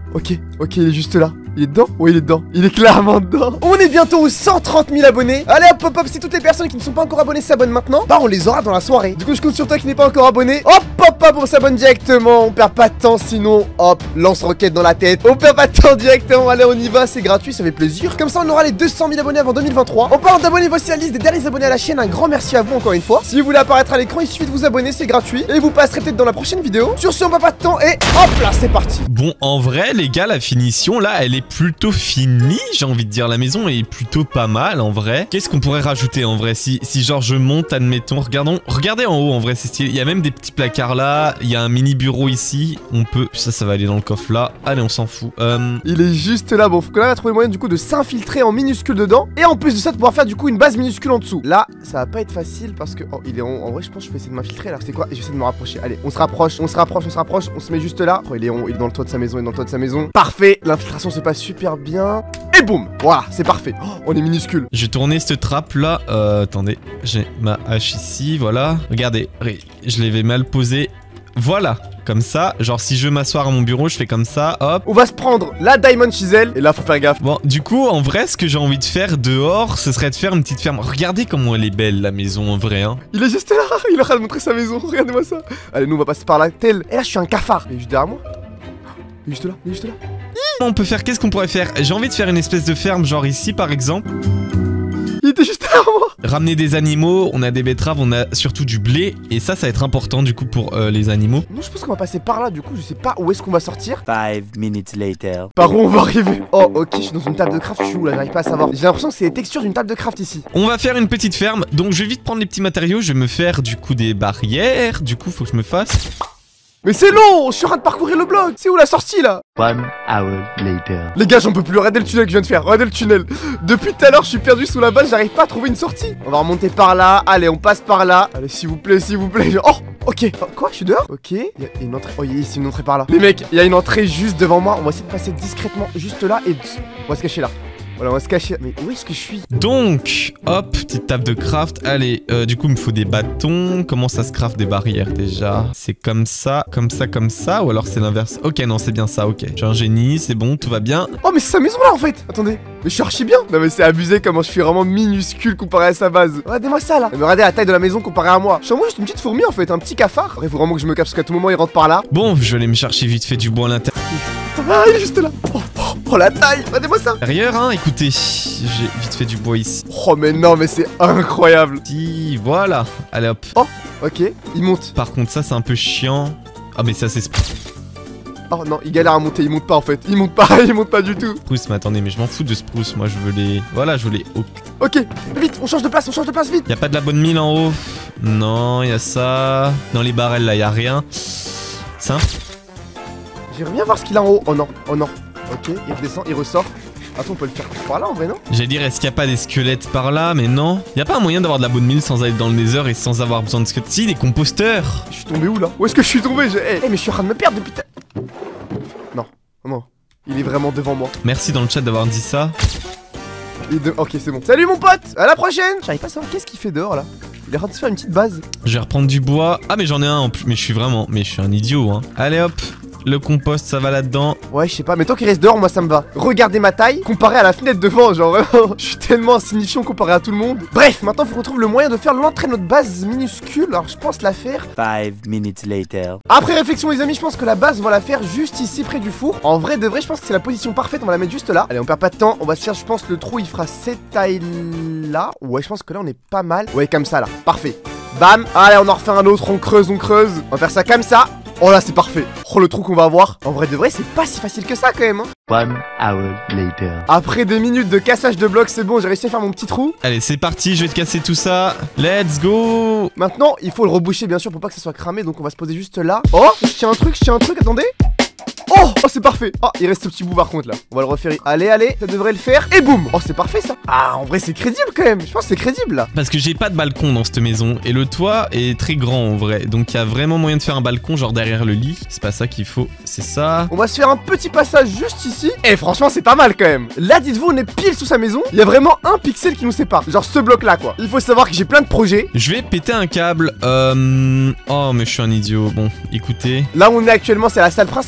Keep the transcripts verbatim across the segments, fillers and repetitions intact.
Ok, ok, il est juste là. Il est dedans? Oui, il est dedans. Il est clairement dedans. On est bientôt aux cent trente mille abonnés. Allez hop hop hop, si toutes les personnes qui ne sont pas encore abonnées s'abonnent maintenant, bah on les aura dans la soirée. Du coup, je compte sur toi qui n'est pas encore abonné. Hop hop hop, on s'abonne directement. On perd pas de temps, sinon hop, lance-roquette dans la tête. On perd pas de temps directement. Allez, on y va, c'est gratuit, ça fait plaisir. Comme ça, on aura les deux cent mille abonnés avant deux mille vingt-trois. En parlant d'abonnés, voici la liste des derniers abonnés à la chaîne. Un grand merci à vous encore une fois. Si vous voulez apparaître à l'écran, il suffit de vous abonner, c'est gratuit. Et vous passerez peut-être dans la prochaine vidéo. Sur ce, on perd pas de temps et hop là, c'est parti. Bon, en vrai, les gars, la finition là, elle est plutôt finie. J'ai envie de dire, la maison est plutôt pas mal en vrai. Qu'est-ce qu'on pourrait rajouter en vrai si, si genre je monte, admettons, regardons, regardez en haut en vrai, c'est stylé. Il y a même des petits placards là, il y a un mini bureau ici. On peut, ça, ça va aller dans le coffre là. Allez, on s'en fout. Euh... Il est juste là. Bon, faut quand même trouver le moyen du coup de s'infiltrer en minuscule dedans. Et en plus de ça, de pouvoir faire du coup une base minuscule en dessous. Là, ça va pas être facile parce que oh, il est en, en vrai, je pense que je vais essayer de m'infiltrer. Alors c'est quoi? Je vais essayer de me rapprocher. Allez, on se rapproche, on se rapproche, on se rapproche. On se met juste là. Oh, il est, on, il est dans le toit de sa maison, il est dans le toit de sa maison. Parfait. L'infiltration se passe super bien. Et boum. Voilà, c'est parfait. Oh, on est minuscule. Je vais tourner cette trappe là. Euh, attendez, j'ai ma hache ici, voilà. Regardez, je l'avais mal posée. Voilà, comme ça. Genre si je veux m'asseoir à mon bureau, je fais comme ça, hop. On va se prendre la Diamond Chisel. Et là, faut faire gaffe. Bon, du coup, en vrai, ce que j'ai envie de faire dehors, ce serait de faire une petite ferme. Regardez comment elle est belle, la maison, en vrai, hein. Il est juste là. Il est en train de montrer sa maison. Regardez-moi ça. Allez, nous, on va passer par là. Tel. Et là, je suis un cafard. Il est juste derrière moi. Il est juste là. Il est juste là. On peut faire, qu'est-ce qu'on pourrait faire? J'ai envie de faire une espèce de ferme, genre ici par exemple. Il était juste derrière moi. Ramener des animaux, on a des betteraves, on a surtout du blé. Et ça, ça va être important du coup pour euh, les animaux. Non, je pense qu'on va passer par là, du coup, je sais pas où est-ce qu'on va sortir. Five minutes later. Par où on va arriver? Oh, ok, je suis dans une table de craft, je suis où là? J'arrive pas à savoir. J'ai l'impression que c'est les textures d'une table de craft ici. On va faire une petite ferme, donc je vais vite prendre les petits matériaux. Je vais me faire du coup des barrières. Du coup, faut que je me fasse... Mais c'est long, je suis en train de parcourir le bloc. C'est où la sortie là? One hour later. Les gars, j'en peux plus. Regardez le tunnel que je viens de faire. Regardez le tunnel. Depuis tout à l'heure, je suis perdu sous la base. J'arrive pas à trouver une sortie. On va remonter par là. Allez, on passe par là. Allez, s'il vous plaît, s'il vous plaît. Oh, ok. Oh, quoi? Je suis dehors? Ok. Il y a une entrée. Oh, il y a ici une entrée par là. Les mecs, il y a une entrée juste devant moi. On va essayer de passer discrètement juste là et on va se cacher là. Voilà, on va se cacher. Mais où est-ce que je suis? Donc, hop, petite table de craft. Allez, euh, du coup, il me faut des bâtons. Comment ça se craft des barrières déjà? C'est comme ça, comme ça, comme ça. Ou alors c'est l'inverse? Ok, non, c'est bien ça, ok. J'ai un génie, c'est bon, tout va bien. Oh, mais c'est sa maison là en fait. Attendez. Mais je suis archi bien. Non, mais c'est abusé comment je suis vraiment minuscule comparé à sa base. Regardez-moi ça là. Mais regardez la taille de la maison comparé à moi. Je suis vraiment juste une petite fourmi en fait, un petit cafard. Il faut vraiment que je me cache parce qu'à tout moment il rentre par là. Bon, je vais aller me chercher vite fait du bois à l'intérieur. Ah, il est juste là. Oh, oh, oh la taille. Regardez-moi ça. Derrière, hein, écoutez, j'ai vite fait du bois ici. Oh, mais non, mais c'est incroyable. Si, voilà. Allez hop. Oh, ok, il monte. Par contre, ça c'est un peu chiant. Ah, mais ça c'est... Oh non, il galère à monter, il monte pas en fait. Il monte pas, il monte pas du tout. Spruce, mais attendez, mais je m'en fous de Spruce. Moi, je veux les... Voilà, je veux les... Ok, vite, on change de place, on change de place, vite. Y'a pas de la bonne mine en haut? Non, y a ça. Dans les barrels, là, y a rien. Ça. J'aimerais bien voir ce qu'il a en haut. Oh non, oh non. Ok, il redescend, il ressort. Attends, on peut le faire par là en vrai, non? J'allais dire, est-ce qu'il y a pas des squelettes par là? Mais non. Y a pas un moyen d'avoir de la bonne mine sans aller dans le nether et sans avoir besoin de squelettes? Si, des composteurs. Je suis tombé où là? Où est-ce que je suis tombé? Hey, hey, mais je suis en train de me perdre depuis... Non, non. Il est vraiment devant moi. Merci dans le chat d'avoir dit ça. Il est de... Ok, c'est bon. Salut mon pote, à la prochaine. J'arrive pas à savoir qu'est-ce qu'il fait dehors là. Il est en train de se faire une petite base. Je vais reprendre du bois. Ah mais j'en ai un en plus. Mais je suis vraiment... Mais je suis un idiot hein. Allez hop. Le compost ça va là-dedans. Ouais je sais pas mais tant qu'il reste dehors moi ça me va. Regardez ma taille comparé à la fenêtre devant. Genre vraiment je suis tellement insignifiant comparé à tout le monde. Bref maintenant faut qu'on trouve le moyen de faire l'entrée de notre base minuscule. Alors je pense la faire Five minutes later. Après réflexion les amis je pense que la base on va la faire juste ici près du four. En vrai de vrai je pense que c'est la position parfaite. On va la mettre juste là. Allez on perd pas de temps. On va se faire je pense le trou il fera cette taille là. Ouais je pense que là on est pas mal. Ouais comme ça là. Parfait. Bam. Allez on en refait un autre. On creuse on creuse. On va faire ça comme ça. Oh là c'est parfait. Oh le trou qu'on va avoir. En vrai de vrai c'est pas si facile que ça quand même hein. One hour later. Après des minutes de cassage de blocs c'est bon j'ai réussi à faire mon petit trou. Allez c'est parti je vais te casser tout ça. Let's go. Maintenant il faut le reboucher bien sûr pour pas que ça soit cramé. Donc on va se poser juste là. Oh je tiens un truc je tiens un truc attendez. Oh, oh c'est parfait. Oh il reste ce petit bout par contre là. On va le refaire. Allez allez ça devrait le faire. Et boum. Oh c'est parfait ça. Ah en vrai c'est crédible quand même. Je pense que c'est crédible là. Parce que j'ai pas de balcon dans cette maison. Et le toit est très grand en vrai. Donc il y a vraiment moyen de faire un balcon genre derrière le lit. C'est pas ça qu'il faut. C'est ça. On va se faire un petit passage juste ici. Et franchement c'est pas mal quand même. Là dites-vous on est pile sous sa maison. Il y a vraiment un pixel qui nous sépare. Genre ce bloc là quoi. Il faut savoir que j'ai plein de projets. Je vais péter un câble. Euh... Oh mais je suis un idiot. Bon écoutez. Là où on est actuellement c'est la salle principale.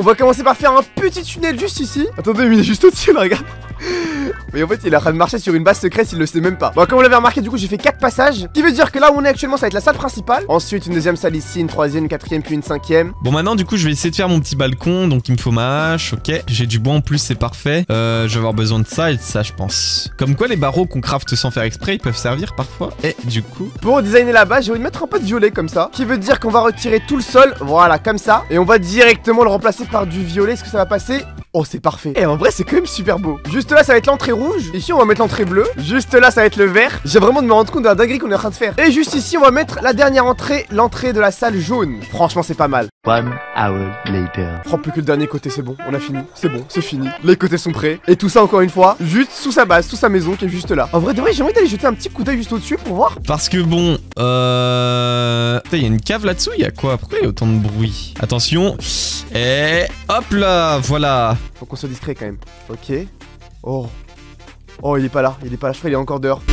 On va commencer par faire un petit tunnel juste ici. Attendez, mais il est juste au-dessus là, regarde. Mais en fait il est en train de marcher sur une base secrète, il le sait même pas. Bon, comme vous l'avez remarqué, du coup j'ai fait quatre passages, qui veut dire que là où on est actuellement ça va être la salle principale. Ensuite une deuxième salle ici, une troisième, une quatrième, puis une cinquième. Bon, maintenant du coup je vais essayer de faire mon petit balcon. Donc il me faut ma hache, ok. J'ai du bois en plus, c'est parfait. euh, Je vais avoir besoin de ça et de ça je pense. Comme quoi les barreaux qu'on crafte sans faire exprès, ils peuvent servir parfois. Et du coup pour designer la base, j'ai envie de mettre un peu de violet comme ça, qui veut dire qu'on va retirer tout le sol, voilà comme ça. Et on va directement le remplacer par du violet. Est-ce que ça va passer? Oh c'est parfait. Et en vrai c'est quand même super beau. Juste là ça va être l'entrée rouge. Ici on va mettre l'entrée bleue. Juste là ça va être le vert. J'ai vraiment de me rendre compte de la dinguerie qu'on est en train de faire. Et juste ici on va mettre la dernière entrée, l'entrée de la salle jaune. Franchement c'est pas mal. One hour later. Oh plus que le dernier côté, c'est bon, on a fini. C'est bon, c'est fini. Les côtés sont prêts. Et tout ça encore une fois, juste sous sa base, sous sa maison qui est juste là. En vrai de vrai j'ai envie d'aller jeter un petit coup d'œil juste au-dessus pour voir. parce que bon, euh... Putain, il y a une cave là-dessous, il y a quoi? Pourquoi il y a autant de bruit? Attention. Et hop là, voilà. Faut qu'on soit discret quand même. Ok. Oh. Oh il est pas là, il est pas là, je crois qu'il est encore dehors.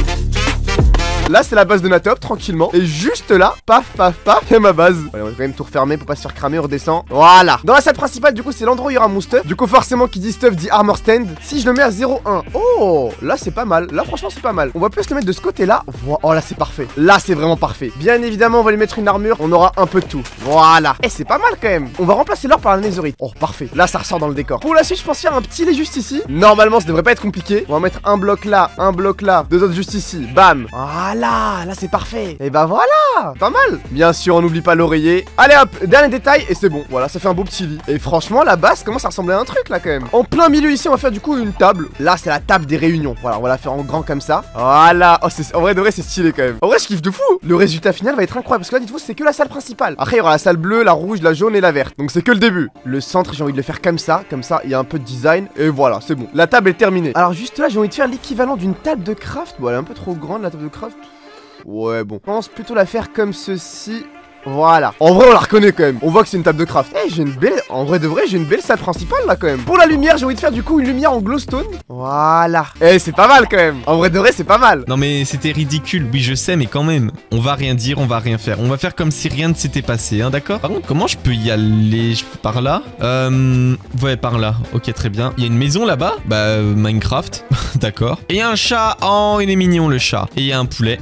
Là c'est la base de Natop tranquillement. Et juste là, paf paf paf, il y a ma base. Allez, on va quand même tout refermer pour pas se faire cramer, on redescend. Voilà. Dans la salle principale du coup c'est l'endroit où il y aura mon stuff. Du coup forcément qui dit stuff dit armor stand. Si je le mets à zéro un. Oh là c'est pas mal. Là franchement c'est pas mal. On va plus le mettre de ce côté là. Oh là c'est parfait. Là c'est vraiment parfait. Bien évidemment on va lui mettre une armure. On aura un peu de tout. Voilà. Et c'est pas mal quand même. On va remplacer l'or par la netherite. Oh parfait. Là ça ressort dans le décor. Pour la suite je pense faire un petit lait juste ici. Normalement ça devrait pas être compliqué. On va mettre un bloc là, un bloc là, deux autres juste ici. Bam. Voilà. Là c'est parfait. Et bah voilà. Pas mal. Bien sûr on n'oublie pas l'oreiller. Allez hop, dernier détail et c'est bon. Voilà ça fait un beau petit lit. Et franchement la base commence à ressembler à un truc là quand même. En plein milieu ici on va faire du coup une table. Là c'est la table des réunions. Voilà on va la faire en grand comme ça. Voilà. Oh c'est en vrai de vrai c'est stylé quand même. En vrai je kiffe de fou. Le résultat final va être incroyable parce que là dites-vous c'est que la salle principale. Après il y aura la salle bleue, la rouge, la jaune et la verte. Donc c'est que le début. Le centre j'ai envie de le faire comme ça. Comme ça il y a un peu de design. Et voilà c'est bon. La table est terminée. Alors juste là j'ai envie de faire l'équivalent d'une table de craft. Bon elle est un peu trop grande la table de craft. Ouais bon, je pense plutôt la faire comme ceci. Voilà. En vrai on la reconnaît quand même. On voit que c'est une table de craft. Eh j'ai une belle... En vrai de vrai j'ai une belle salle principale là quand même. Pour la lumière j'ai envie de faire du coup une lumière en glowstone. Voilà. Eh c'est pas mal quand même. En vrai de vrai c'est pas mal. Non mais c'était ridicule, oui je sais, mais quand même. On va rien dire, on va rien faire. On va faire comme si rien ne s'était passé, hein, d'accord? Par contre comment je peux y aller? Je peux par là? Euh... Ouais par là, ok très bien. Il y a une maison là-bas? Bah euh, Minecraft, d'accord. Et il y a un chat, oh il est mignon le chat. Et il y a un poulet.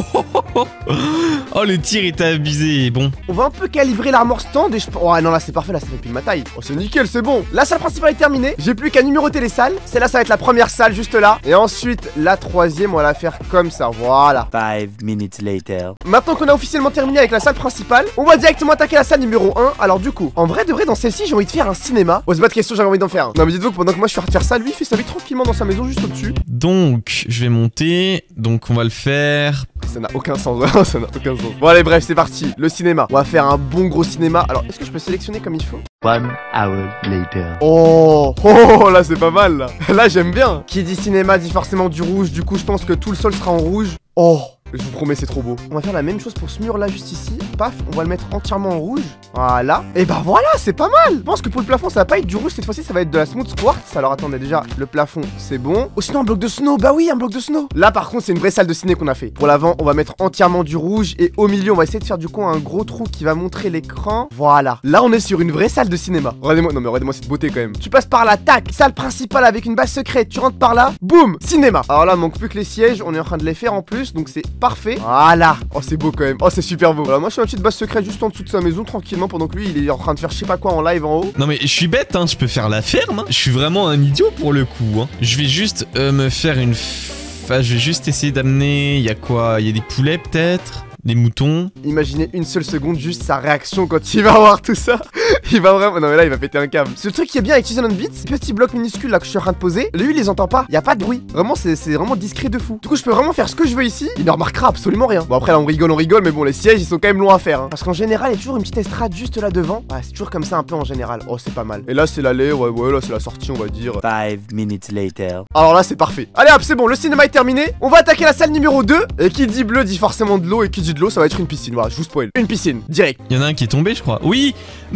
Oh le tir était abusé, bon. On va un peu calibrer l'armor stand et je... Oh non là c'est parfait, là ça fait pile ma taille. Oh c'est nickel, c'est bon. La salle principale est terminée. J'ai plus qu'à numéroter les salles. Celle-là ça va être la première salle juste là. Et ensuite la troisième on va la faire comme ça, voilà. Five minutes later. Maintenant qu'on a officiellement terminé avec la salle principale, on va directement attaquer la salle numéro un. Alors du coup, en vrai de vrai dans celle-ci j'ai envie de faire un cinéma. Oh c'est pas de question, j'avais envie d'en faire un. Non mais dites-vous que pendant que moi je suis en train de faire ça, lui il fait sa vie tranquillement dans sa maison juste au-dessus. Donc je vais monter, donc on va le faire. Ça n'a aucun sens, vraiment ça n'a aucun sens. Bon allez bref c'est parti, le cinéma. On va faire un bon gros cinéma. Alors est-ce que je peux sélectionner comme il faut? One hour later. Oh, oh là c'est pas mal là. Là j'aime bien. Qui dit cinéma dit forcément du rouge. Du coup je pense que tout le sol sera en rouge. Oh, je vous promets c'est trop beau. On va faire la même chose pour ce mur là juste ici. Paf, on va le mettre entièrement en rouge. Voilà. Et bah voilà, c'est pas mal. Je pense que pour le plafond ça va pas être du rouge cette fois-ci, ça va être de la smooth quartz. Alors attendez déjà, le plafond c'est bon. Oh sinon un bloc de snow, bah oui un bloc de snow. Là par contre c'est une vraie salle de ciné qu'on a fait. Pour l'avant on va mettre entièrement du rouge. Et au milieu on va essayer de faire du coup un gros trou qui va montrer l'écran. Voilà. Là on est sur une vraie salle de cinéma. Regardez-moi, non mais regardez-moi cette beauté quand même. Tu passes par la tac, salle principale avec une base secrète. Tu rentres par là, boum, cinéma. Alors là il manque plus que les sièges, on est en train de les faire en plus. Donc c'est parfait. Voilà. Oh c'est beau quand même. Oh c'est super beau. Voilà moi je suis une petite base secrète juste en dessous de sa maison tranquillement pendant que lui il est en train de faire je sais pas quoi en live en haut. Non mais je suis bête hein, je peux faire la ferme hein. Je suis vraiment un idiot pour le coup hein. Je vais juste euh, me faire une... Enfin je vais juste essayer d'amener... Il y a quoi? Il y a des poulets peut-être? Des moutons. Imaginez une seule seconde juste sa réaction quand il va voir tout ça. Il va vraiment... Non mais là il va péter un câble. Ce truc qui est bien avec Season on Beats, ces petits blocs minuscules là que je suis en train de poser, lui il les entend pas, il y a pas de bruit. Vraiment c'est vraiment discret de fou. Du coup je peux vraiment faire ce que je veux ici, il ne remarquera absolument rien. Bon après là on rigole, on rigole, mais bon les sièges ils sont quand même longs à faire hein. Parce qu'en général il y a toujours une petite estrade juste là devant. Ouais c'est toujours comme ça un peu en général. Oh c'est pas mal. Et là c'est l'allée, ouais ouais là c'est la sortie on va dire. Five minutes later. Alors là c'est parfait. Allez hop c'est bon, le cinéma est terminé. On va attaquer la salle numéro deux. Et qui dit bleu dit forcément de l'eau, et qui dit de l'eau, ça va être une piscine. Voilà, je vous spoil. Une piscine, direct. Il y en a un qui est tombé, je crois. Oui.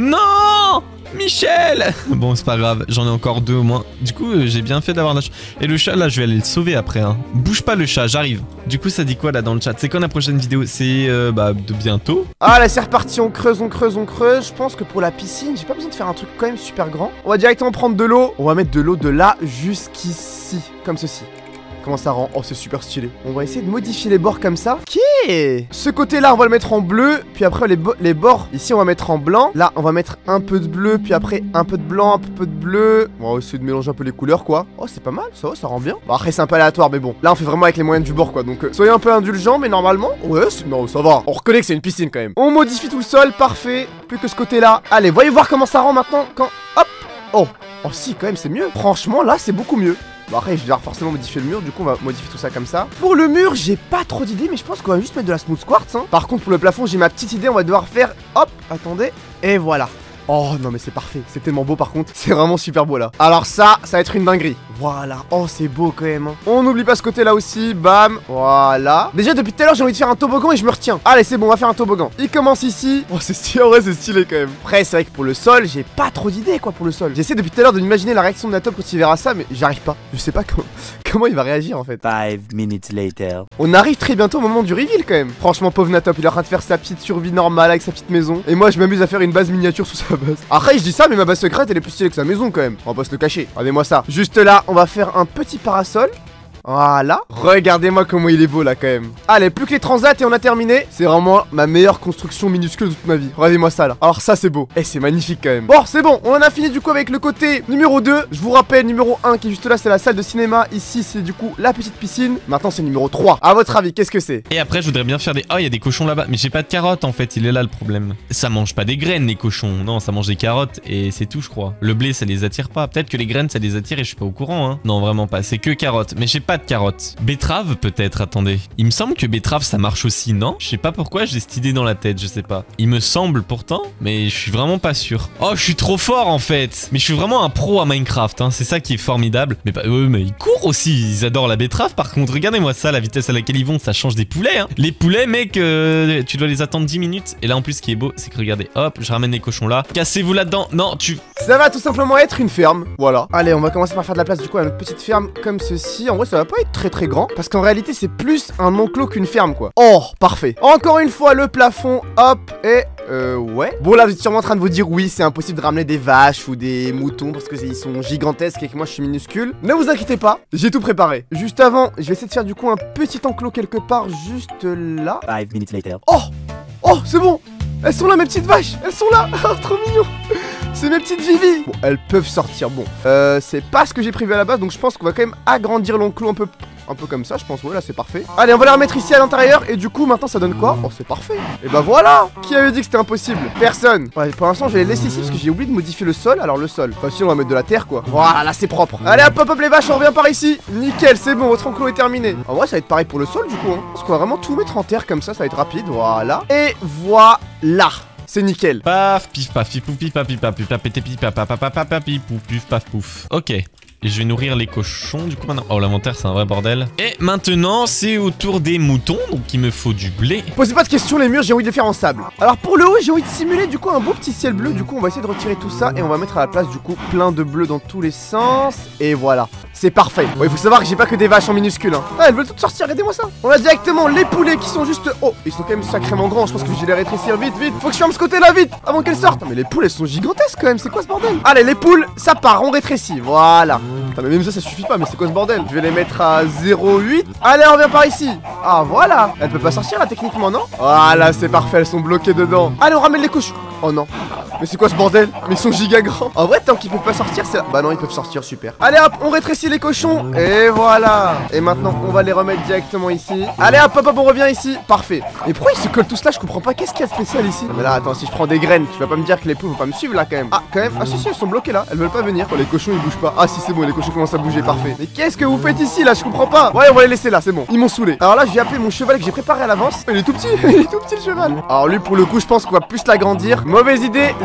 Non, Michel. Bon, c'est pas grave, j'en ai encore deux au moins. Du coup, euh, j'ai bien fait d'avoir la ch... Et le chat, là, je vais aller le sauver après. Hein. Bouge pas le chat, j'arrive. Du coup, ça dit quoi là dans le chat? C'est quand la prochaine vidéo? C'est euh, bah de bientôt. Ah là, c'est reparti, on creuse, on creuse, on creuse. Je pense que pour la piscine, j'ai pas besoin de faire un truc quand même super grand. On va directement prendre de l'eau. On va mettre de l'eau de là jusqu'ici, comme ceci. Comment ça rend? Oh, c'est super stylé. On va essayer de modifier les bords comme ça. Ok. Ce côté-là, on va le mettre en bleu. Puis après, les, bo les bords, ici, on va mettre en blanc. Là, on va mettre un peu de bleu. Puis après, un peu de blanc, un peu de bleu. On va essayer de mélanger un peu les couleurs, quoi. Oh, c'est pas mal, ça va, ça rend bien. Bon, après, c'est un peu aléatoire, mais bon. Là, on fait vraiment avec les moyens du bord, quoi. Donc, euh, soyez un peu indulgents, mais normalement, ouais, non, ça va. On reconnaît que c'est une piscine, quand même. On modifie tout le sol, parfait. Plus que ce côté-là. Allez, voyez voir comment ça rend maintenant. Quand... Hop. Oh. Oh, si, quand même, c'est mieux. Franchement, là, c'est beaucoup mieux. Bon après je vais forcément modifier le mur, du coup on va modifier tout ça comme ça. Pour le mur j'ai pas trop d'idées, mais je pense qu'on va juste mettre de la smooth quartz hein. Par contre pour le plafond j'ai ma petite idée, on va devoir faire, hop, attendez, et voilà. Oh non mais c'est parfait, c'est tellement beau par contre, c'est vraiment super beau là. Alors ça, ça va être une dinguerie. Voilà, oh c'est beau quand même hein. On n'oublie pas ce côté là aussi, bam, voilà. Déjà depuis tout à l'heure j'ai envie de faire un toboggan et je me retiens. Allez c'est bon, on va faire un toboggan. Il commence ici. Oh c'est stylé, en vrai c'est stylé quand même. Après c'est vrai que pour le sol, j'ai pas trop d'idées quoi pour le sol. J'essaie depuis tout à l'heure de m'imaginer la réaction de Natop quand il verra ça, mais j'arrive pas. Je sais pas comment, comment il va réagir en fait. Five minutes later. On arrive très bientôt au moment du reveal quand même. Franchement pauvre Natop, il est en train de faire sa petite survie normale avec sa petite maison. Et moi je m'amuse à faire une base miniature sous sa base. Après je dis ça mais ma base secrète elle est plus stylée que sa maison quand même. On va pas se le cacher. Regardez-moi ça. Juste là on va faire un petit parasol. Voilà. Regardez-moi comment il est beau là quand même. Allez, plus que les transats et on a terminé. C'est vraiment ma meilleure construction minuscule de toute ma vie. Regardez-moi ça là. Alors ça c'est beau. Et c'est magnifique quand même. Bon, c'est bon. On en a fini du coup avec le côté numéro deux. Je vous rappelle, numéro un qui est juste là, c'est la salle de cinéma. Ici, c'est du coup la petite piscine. Maintenant, c'est numéro trois. À votre avis, qu'est-ce que c'est? Et après, je voudrais bien faire des... Oh, il y a des cochons là-bas. Mais j'ai pas de carottes en fait. Il est là le problème. Ça mange pas des graines les cochons. Non, ça mange des carottes. Et c'est tout, je crois. Le blé, ça les attire pas. Peut-être que les graines, ça les attire et je suis pas au courant. Hein. Non, vraiment pas. C'est que carottes. Mais j'ai pas de carottes. Betterave peut-être, attendez. Il me semble que betterave ça marche aussi, non? Je sais pas pourquoi j'ai cette idée dans la tête, je sais pas. Il me semble pourtant, mais je suis vraiment pas sûr. Oh, je suis trop fort en fait. Mais je suis vraiment un pro à Minecraft, hein. C'est ça qui est formidable. Mais bah, eux, mais ils courent aussi, ils adorent la betterave. Par contre, regardez-moi ça, la vitesse à laquelle ils vont, ça change des poulets, hein. Les poulets, mec, euh, tu dois les attendre dix minutes. Et là en plus, ce qui est beau, c'est que regardez, hop, je ramène les cochons là. Cassez-vous là-dedans. Non, tu... Ça va tout simplement être une ferme, voilà. Allez, on va commencer par faire de la place du coup à notre petite ferme comme ceci. En vrai, ça va pas être très très grand. Parce qu'en réalité c'est plus un enclos qu'une ferme quoi. Oh parfait. Encore une fois le plafond. Hop et euh ouais. Bon là vous êtes sûrement en train de vous dire oui c'est impossible de ramener des vaches ou des moutons parce que ils sont gigantesques et que moi je suis minuscule. Ne vous inquiétez pas, j'ai tout préparé. Juste avant je vais essayer de faire du coup un petit enclos quelque part juste là. Five minutes later. Oh oh c'est bon. Elles sont là mes petites vaches. Elles sont là. Oh, trop mignon. C'est mes petites Vivi. Bon elles peuvent sortir. Bon euh c'est pas ce que j'ai prévu à la base. Donc je pense qu'on va quand même agrandir l'enclos un peu. Un peu comme ça je pense, ouais là c'est parfait. Allez on va les remettre ici à l'intérieur. Et du coup maintenant ça donne quoi? Oh c'est parfait. Et bah voilà. Qui avait dit que c'était impossible? Personne. Ouais pour l'instant je vais les laisser ici parce que j'ai oublié de modifier le sol. Alors le sol, enfin si on va mettre de la terre quoi. Voilà là c'est propre. Allez hop hop hop les vaches on revient par ici. Nickel c'est bon votre enclos est terminé. En vrai ça va être pareil pour le sol du coup hein. Parce qu'on va vraiment tout mettre en terre comme ça, ça va être rapide. Voilà. Et voilà. C'est nickel. Paf, pif, paf, pif, pouf, pif, paf, pif, paf, pif, paf, pété, pif, paf, paf, paf, paf, paf, pif, pouf, pif, paf, pouf. Ok. Et je vais nourrir les cochons du coup maintenant. Oh l'inventaire c'est un vrai bordel. Et maintenant c'est au tour des moutons. Donc il me faut du blé. Posez pas de questions les murs j'ai envie de les faire en sable. Alors pour le haut j'ai envie de simuler du coup un beau petit ciel bleu. Du coup on va essayer de retirer tout ça. Et on va mettre à la place du coup plein de bleu dans tous les sens. Et voilà. C'est parfait. Bon il faut savoir que j'ai pas que des vaches en minuscule hein. Ah elles veulent toutes sortir, regardez-moi ça. On a directement les poulets qui sont juste... Oh ils sont quand même sacrément grands. Je pense que je vais les rétrécir vite vite. Faut que je ferme ce côté là vite avant qu'elles sortent. Mais les poules elles sont gigantesques quand même. C'est quoi ce bordel? Allez les poules ça part, on rétrécit. Voilà. Putain, mais même ça ça suffit pas, mais c'est quoi ce bordel? Je vais les mettre à zéro virgule huit. Allez on revient par ici. Ah voilà. Elle peut pas sortir là techniquement non? Voilà c'est parfait, elles sont bloquées dedans. Allez on ramène les cochons. Oh non. Mais c'est quoi ce bordel? Mais ils sont giga grands. En vrai tant qu'ils peuvent pas sortir c'est... Bah non ils peuvent sortir, super. Allez hop on rétrécit les cochons. Et voilà. Et maintenant on va les remettre directement ici. Allez hop hop hop on revient ici. Parfait. Mais pourquoi ils se collent tous là? Je comprends pas, qu'est-ce qu'il y a de spécial ici? Mais là attends, si je prends des graines, tu vas pas me dire que les poules vont pas me suivre là quand même. Ah quand même. Ah si si elles sont bloquées là. Elles veulent pas venir. Oh, les cochons ils bougent pas. Ah si c'est bon les cochons commencent à bouger, parfait. Mais qu'est-ce que vous faites ici là? Je comprends pas. Ouais on va les laisser là, c'est bon. Ils m'ont saoulé. Alors là je vais appeler mon cheval que j'ai préparé à l'avance. Il est tout petit. Il est tout petit le cheval. Alors lui pour le coup je pense qu'on va plus l'agrandir. Mauvaise idée.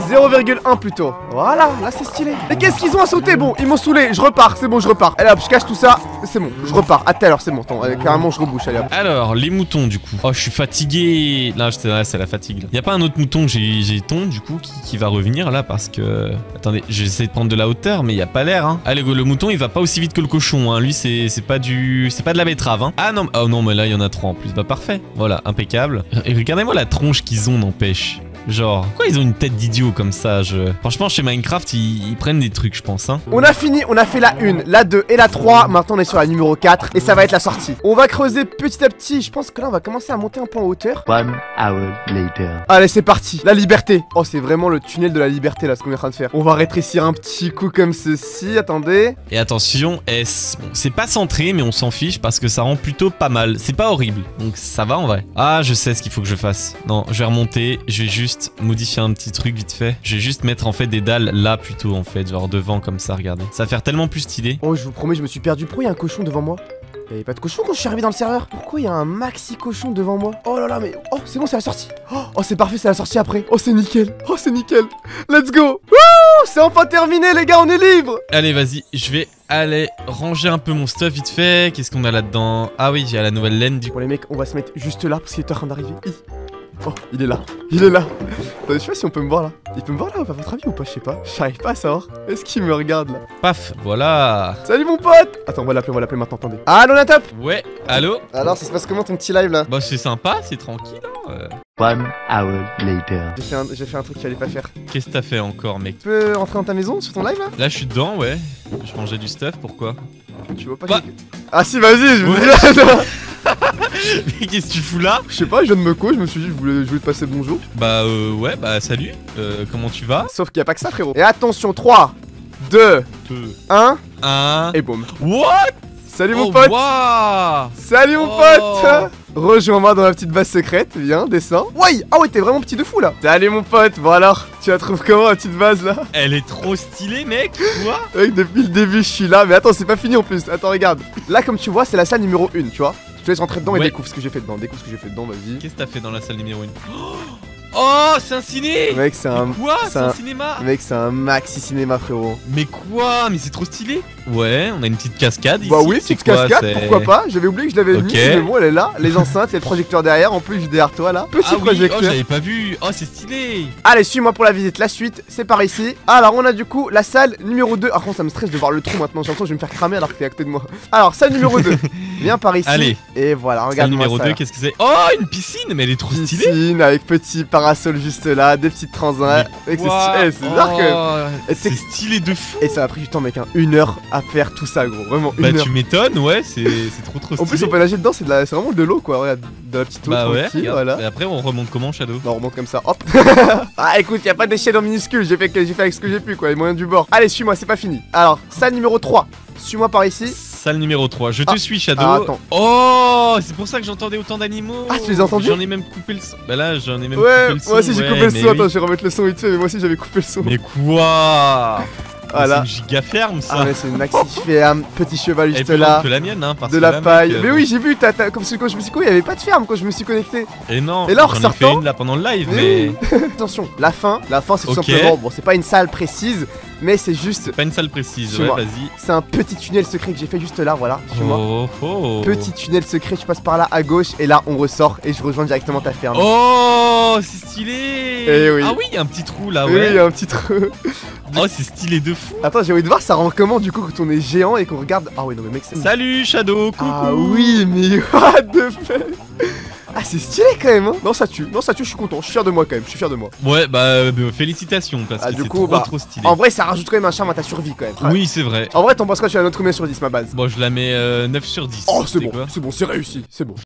zéro virgule un plutôt. Voilà, là c'est stylé. Et qu'est-ce qu'ils ont à sauter? Bon, ils m'ont saoulé, je repars, c'est bon, je repars. Allez hop, je cache tout ça, c'est bon, je repars. À tout à l'heure, c'est bon, attends, allez, carrément je rebouche, allez hop. Alors, les moutons du coup. Oh, je suis fatigué. Là, c'est la fatigue. Là. Y a pas un autre mouton que j'ai ton du coup qui, qui va revenir là parce que... Attendez, j'essaie de prendre de la hauteur mais y a pas l'air hein. Allez, le mouton il va pas aussi vite que le cochon hein. Lui c'est pas du... C'est pas de la betterave hein. Ah non, oh non mais là il y en a trois en plus. Bah parfait. Voilà, impeccable. Et regardez-moi la tronche qu'ils ont n'empêche. Genre, pourquoi ils ont une tête d'idiot comme ça je... Franchement, chez Minecraft, ils, ils prennent des trucs, je pense, hein. On a fini, on a fait la une, la deux et la trois. Maintenant, on est sur la numéro quatre et ça va être la sortie. On va creuser petit à petit. Je pense que là, on va commencer à monter un peu en hauteur. One hour later. Allez, c'est parti. La liberté. Oh, c'est vraiment le tunnel de la liberté, là, ce qu'on est en train de faire. On va rétrécir un petit coup comme ceci. Attendez. Et attention, S. Bon, c'est pas centré, mais on s'en fiche parce que ça rend plutôt pas mal. C'est pas horrible. Donc, ça va en vrai. Ah, je sais ce qu'il faut que je fasse. Non, je vais remonter. Je vais juste modifier un petit truc vite fait. Je vais juste mettre en fait des dalles là plutôt en fait, genre devant comme ça, regardez. Ça va faire tellement plus stylé. Oh, je vous promets, je me suis perdu. Pourquoi il y a un cochon devant moi? Il y avait pas de cochon quand je suis arrivé dans le serveur. Pourquoi il y a un maxi cochon devant moi? Oh là là, mais... Oh, c'est bon, c'est la sortie. Oh, oh c'est parfait, c'est la sortie après. Oh, c'est nickel. Oh, c'est nickel. Let's go. Wouh, c'est enfin terminé, les gars, on est libre. Allez, vas-y, je vais aller ranger un peu mon stuff vite fait. Qu'est-ce qu'on a là-dedans? Ah oui, j'ai la nouvelle laine du coup. Bon, les mecs, on va se mettre juste là parce qu'il est en train d'arriver. Oh, il est là, il est là. Je sais pas si on peut me voir là. Il peut me voir là, à votre avis ou pas? Je sais pas. J'arrive pas à savoir. Est-ce qu'il me regarde là? Paf, voilà. Salut mon pote. Attends, on va l'appeler, on va l'appeler maintenant, attendez. Allô la top. Ouais, allô. Alors, ça se passe comment ton petit live là? Bah c'est sympa, c'est tranquille hein. euh. One hour later. J'ai fait, un, fait un truc qu'il fallait pas faire. Qu'est-ce que t'as fait encore mec? Tu peux rentrer dans ta maison sur ton live là? Là je suis dedans, ouais. Je rangeais du stuff, pourquoi? Tu vois pas bah... que... Ah si, vas-y, je vous ouais. dis. Mais qu'est-ce que tu fous là? Je sais pas, je viens de me co, je me suis dit, je voulais, je voulais te passer le bonjour. Bah euh, ouais, bah salut, euh, comment tu vas? Sauf qu'il y a pas que ça frérot. Et attention, trois, deux, un, un, et boum. What? Salut oh, mon pote wow. Salut mon oh. pote. Rejoins-moi dans la petite base secrète, viens, descends. Ouais, ah ouais, t'es vraiment petit de fou là. Salut mon pote, bon alors, tu la trouves comment la petite base là? Elle est trop stylée mec, quoi? Mec, depuis le début je suis là, mais attends, c'est pas fini en plus. Attends, regarde. Là comme tu vois, c'est la salle numéro un, tu vois. Je te laisse rentrer dedans et ouais. découvre ce que j'ai fait dedans. Découvre ce que j'ai fait dedans, vas-y. Qu'est-ce que t'as fait dans la salle numéro un? Oh, c'est un ciné! Mec, c'est un... Quoi? C'est un... un cinéma? Mec, c'est un maxi cinéma frérot. Mais quoi? Mais c'est trop stylé. Ouais, on a une petite cascade ici. Bah oui, petite quoi, cascade, pourquoi pas? J'avais oublié que je l'avais okay. mis, mais bon, elle est là. Les enceintes, il y a le projecteur derrière, en plus, derrière toi là. Petit ah oui, projecteur. oh, j'avais pas vu. Oh, c'est stylé. Allez, suis-moi pour la visite. La suite, c'est par ici. Alors, on a du coup la salle numéro deux. Ah, contre, ça me stresse de voir le trou maintenant. J'ai l'impression que je vais me faire cramer alors que t'es à côté de moi. Alors, salle numéro deux. Viens par ici. Allez. Et voilà, regarde. Salle numéro deux, qu'est-ce que c'est? Oh, une piscine, mais elle est trop stylée. Piscine avec petit parasol juste là, des petites transats. C'est stylé, c'est bizarre oh, que. C'est stylé de fou. Et ça m'a pris du temps, mec, hein. Une heure à faire tout ça, gros. Vraiment une bah, heure. Bah, tu m'étonnes, ouais, c'est trop trop stylé. En plus, on peut nager dedans, c'est de la... vraiment de l'eau, quoi. Regarde, de la petite eau bah, tranquille, ouais, voilà. Et après, on remonte comment, Shadow? Bah, on remonte comme ça, hop. Ah, écoute, y a pas d'échelle en minuscule. J'ai fait, fait avec ce que j'ai pu, quoi. Les moyens du bord. Allez, suis-moi, c'est pas fini. Alors, salle numéro trois. Suis-moi par ici. Salle numéro trois, je te ah. suis Shadow. Ah, attends. Oh, c'est pour ça que j'entendais autant d'animaux. Ah, tu les as entendus? J'en ai même coupé le son. Bah là, j'en ai même ouais, coupé le son. moi aussi j'ai ouais, coupé le son. oui. Attends, je vais remettre le son vite fait, mais moi aussi j'avais coupé le son. Mais quoi? Voilà. C'est une giga ferme ça. Ah ouais, c'est une maxi ferme, petit cheval juste Elle est là. que la mienne, hein, parce de que la là, paille. mec, mais euh... oui, j'ai vu, t'as, t'as... comme quand je me suis connecté, il y avait pas de ferme quand je me suis connecté. Et non, et là, en j'en ai ressortant... fait une là pendant le live, mais. mais... Attention, la fin, la fin c'est tout okay. simplement, bon, c'est pas une salle précise, mais c'est juste. C'est pas une salle précise, ouais, vas-y. C'est un petit tunnel secret que j'ai fait juste là, voilà, suis-moi. Oh, oh. Petit tunnel secret, tu passes par là à gauche, et là on ressort, et je rejoins directement ta ferme. Oh, c'est stylé. Et oui. Ah oui, il y a un petit trou là, ouais. Oui, il y a un petit trou. Oh, c'est stylé de fou. Attends, j'ai envie de voir ça rend comment du coup quand on est géant et qu'on regarde. Ah ouais, non mais mec, c'est. Salut Shadow, coucou. Ah oui, mais what the fuck. Ah, c'est stylé quand même, hein. Non, ça tue, non, ça tue, je suis content, je suis fier de moi quand même, je suis fier de moi. Ouais, bah, euh, félicitations parce ah, que c'est trop, bah, trop stylé. En vrai, ça rajoute quand même un charme à ta survie quand même. Ouais. Oui, c'est vrai. En vrai, t'en penses quoi? Tu as notre combien sur dix, ma base? Bon, je la mets euh, neuf sur dix. Oh, c'est bon, c'est bon, c'est réussi, c'est bon.